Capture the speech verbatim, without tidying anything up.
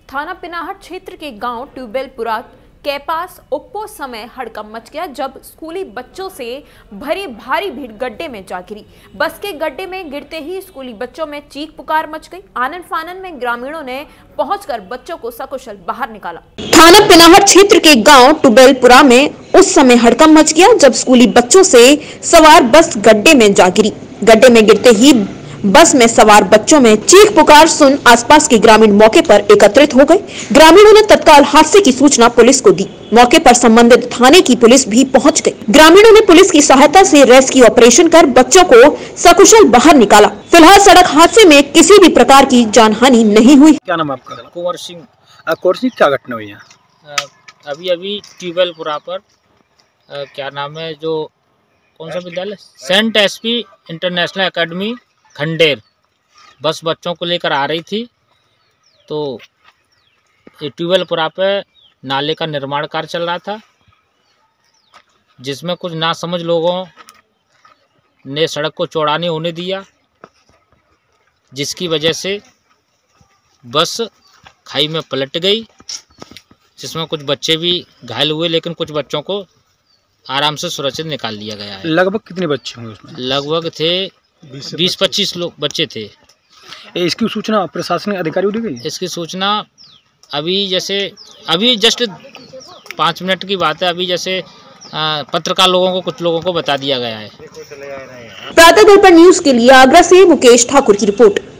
थाना पिनाहट क्षेत्र के गांव ट्यूबेलपुरा के पास उप्पो समय हड़कंप मच गया जब स्कूली बच्चों से भरी भारी भीड़ गड्ढे में जा गिरी। बस के गड्ढे में गिरते ही स्कूली बच्चों में चीख पुकार मच गई। आनन फानन में ग्रामीणों ने पहुंचकर बच्चों को सकुशल बाहर निकाला। थाना पिनाहट क्षेत्र के गांव ट्यूबेलपुरा में उस समय हड़कंप मच गया जब स्कूली बच्चों से सवार बस गड्ढे में जा गिरी। गड्ढे में गिरते ही बस में सवार बच्चों में चीख पुकार सुन आसपास के ग्रामीण मौके पर एकत्रित हो गए। ग्रामीणों ने तत्काल हादसे की सूचना पुलिस को दी। मौके पर संबंधित थाने की पुलिस भी पहुंच गई। ग्रामीणों ने पुलिस की सहायता से रेस्क्यू ऑपरेशन कर बच्चों को सकुशल बाहर निकाला। फिलहाल सड़क हादसे में किसी भी प्रकार की जानहानि नहीं हुई। क्या नाम है आपका? कुंवर सिंह। कुंवर सिंह, क्या घटना हुई है? अभी अभी ट्यूबेलपुरा पर आ, क्या नाम है जो कौन सा विद्यालय, saint SP international academy Khander, बस बच्चों को लेकर आ रही थी तो ये ट्यूबेलपुरा पे नाले का निर्माण कार्य चल रहा था, जिसमें कुछ नासमझ लोगों ने सड़क को चौड़ा नहीं होने दिया, जिसकी वजह से बस खाई में पलट गई, जिसमें कुछ बच्चे भी घायल हुए, लेकिन कुछ बच्चों को आराम से सुरक्षित निकाल लिया गया है। लगभग कितने बच्चे होंगे उसमें? लगभग थे बीस पच्चीस लोग बच्चे थे। इसकी सूचना प्रशासनिक अधिकारियों को दी गई? इसकी सूचना अभी जैसे अभी जस्ट पाँच मिनट की बात है, अभी जैसे पत्रकार लोगों को कुछ लोगों को बता दिया गया है। प्रातः दर्पण न्यूज के लिए आगरा से मुकेश ठाकुर की रिपोर्ट।